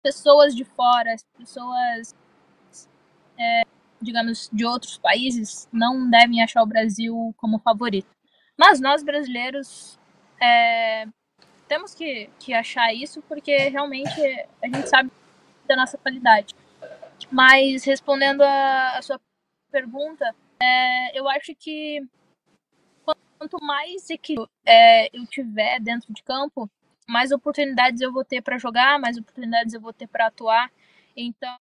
pessoas de fora, as pessoas, digamos, de outros países, não devem achar o Brasil como favorito. Mas nós, brasileiros, temos que achar isso, porque realmente a gente sabe da nossa qualidade. Mas, respondendo a sua pergunta, eu acho que quanto mais equilíbrio eu tiver dentro de campo, mais oportunidades eu vou ter para jogar, mais oportunidades eu vou ter para atuar. Então,